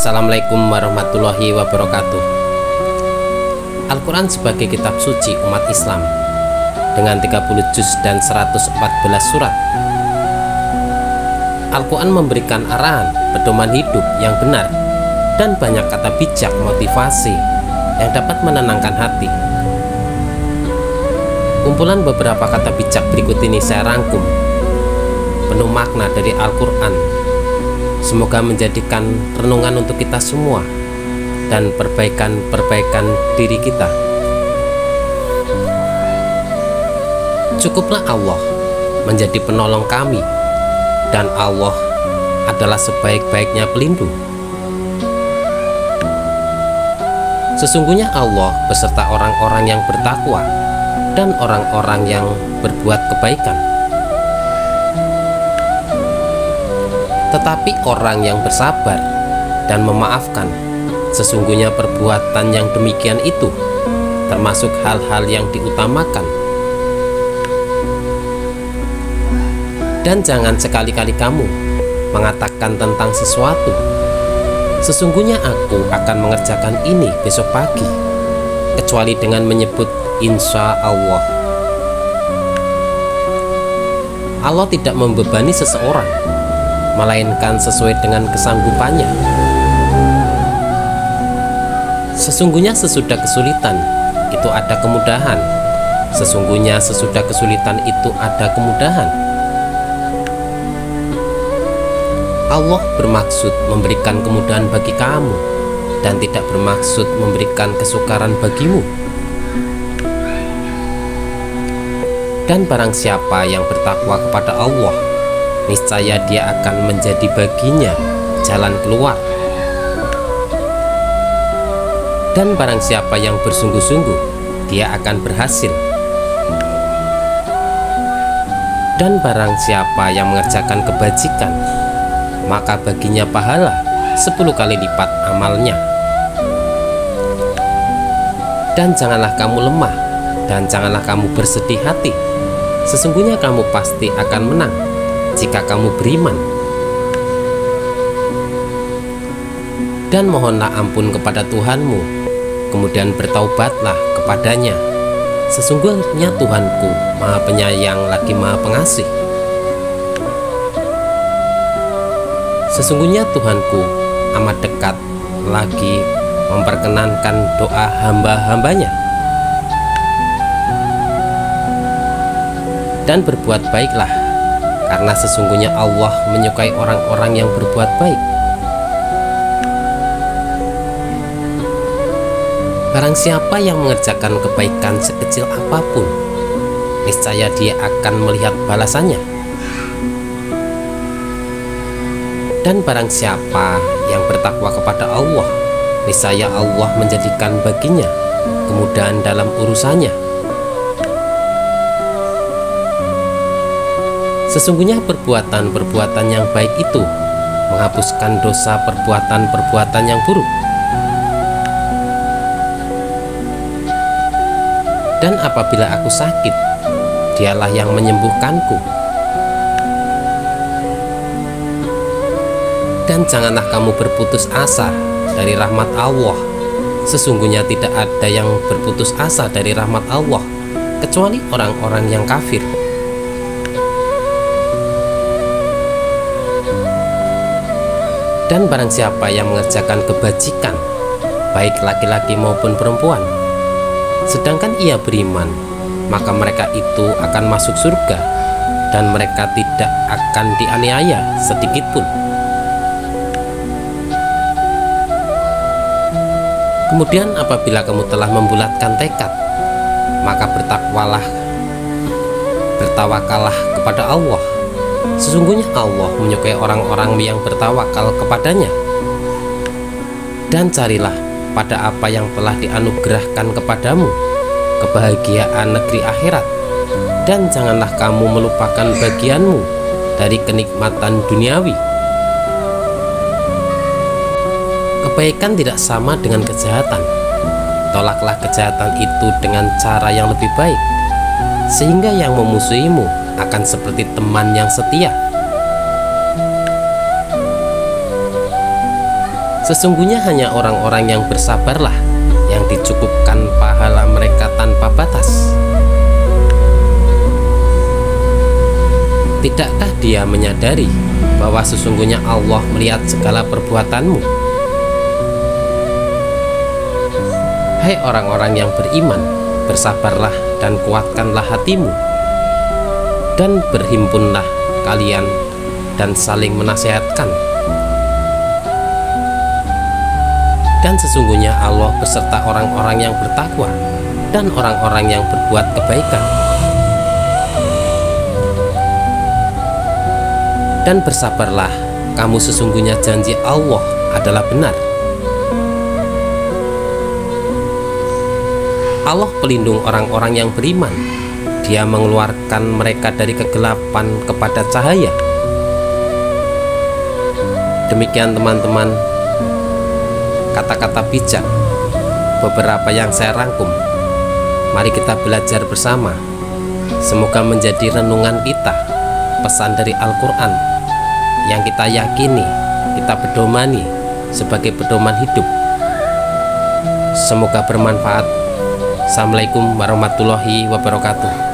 Assalamualaikum warahmatullahi wabarakatuh. Al-Quran sebagai kitab suci umat Islam dengan 30 juz dan 114 surat. Al-Quran memberikan arahan pedoman hidup yang benar dan banyak kata bijak motivasi yang dapat menenangkan hati. Kumpulan beberapa kata bijak berikut ini saya rangkum, penuh makna dari Al-Quran. Semoga menjadikan renungan untuk kita semua dan perbaikan diri kita. Cukuplah Allah menjadi penolong kami, dan Allah adalah sebaik-baiknya pelindung. Sesungguhnya Allah beserta orang-orang yang bertakwa dan orang-orang yang berbuat kebaikan. Tetapi orang yang bersabar dan memaafkan, sesungguhnya perbuatan yang demikian itu termasuk hal-hal yang diutamakan. Dan jangan sekali-kali kamu mengatakan tentang sesuatu, sesungguhnya aku akan mengerjakan ini besok pagi, kecuali dengan menyebut insya Allah. Allah tidak membebani seseorang, melainkan sesuai dengan kesanggupannya. Sesungguhnya sesudah kesulitan itu ada kemudahan. Sesungguhnya sesudah kesulitan itu ada kemudahan. Allah bermaksud memberikan kemudahan bagi kamu dan tidak bermaksud memberikan kesukaran bagimu. Dan barang siapa yang bertakwa kepada Allah, niscaya dia akan menjadi baginya jalan keluar. Dan barang siapa yang bersungguh-sungguh, dia akan berhasil. Dan barang siapa yang mengerjakan kebajikan, maka baginya pahala 10 kali lipat amalnya. Dan janganlah kamu lemah, dan janganlah kamu bersedih hati. Sesungguhnya kamu pasti akan menang jika kamu beriman. Dan mohonlah ampun kepada Tuhanmu, kemudian bertaubatlah kepadanya. Sesungguhnya Tuhanku Maha Penyayang lagi Maha Pengasih. Sesungguhnya Tuhanku amat dekat lagi memperkenankan doa hamba-hambanya. Dan berbuat baiklah, karena sesungguhnya Allah menyukai orang-orang yang berbuat baik. Barang siapa yang mengerjakan kebaikan sekecil apapun, niscaya dia akan melihat balasannya. Dan barang siapa yang bertakwa kepada Allah, niscaya Allah menjadikan baginya kemudahan dalam urusannya. Sesungguhnya perbuatan-perbuatan yang baik itu menghapuskan dosa perbuatan-perbuatan yang buruk. Dan apabila aku sakit, dialah yang menyembuhkanku. Dan janganlah kamu berputus asa dari rahmat Allah. Sesungguhnya tidak ada yang berputus asa dari rahmat Allah, kecuali orang-orang yang kafir. Dan barang siapa yang mengerjakan kebajikan, baik laki-laki maupun perempuan, sedangkan ia beriman, maka mereka itu akan masuk surga, dan mereka tidak akan dianiaya sedikitpun. Kemudian apabila kamu telah membulatkan tekad, maka bertawakallah kepada Allah. Sesungguhnya Allah menyukai orang-orang yang bertawakal kepadanya. Dan carilah pada apa yang telah dianugerahkan kepadamu, kebahagiaan negeri akhirat. Dan janganlah kamu melupakan bagianmu dari kenikmatan duniawi. Kebaikan tidak sama dengan kejahatan. Tolaklah kejahatan itu dengan cara yang lebih baik, sehingga yang memusuhimu akan seperti teman yang setia. Sesungguhnya hanya orang-orang yang bersabarlah yang dicukupkan pahala mereka tanpa batas. Tidakkah dia menyadari bahwa sesungguhnya Allah melihat segala perbuatanmu? Hai orang-orang yang beriman, bersabarlah dan kuatkanlah hatimu, dan berhimpunlah kalian dan saling menasihatkan. Dan sesungguhnya Allah beserta orang-orang yang bertakwa dan orang-orang yang berbuat kebaikan. Dan bersabarlah, kamu sesungguhnya janji Allah adalah benar. Allah pelindung orang-orang yang beriman. Dia mengeluarkan mereka dari kegelapan kepada cahaya. Demikian teman-teman, kata-kata bijak beberapa yang saya rangkum. Mari kita belajar bersama. Semoga menjadi renungan kita, pesan dari Al-Quran yang kita yakini, kita pedomani sebagai pedoman hidup. Semoga bermanfaat. Assalamualaikum warahmatullahi wabarakatuh.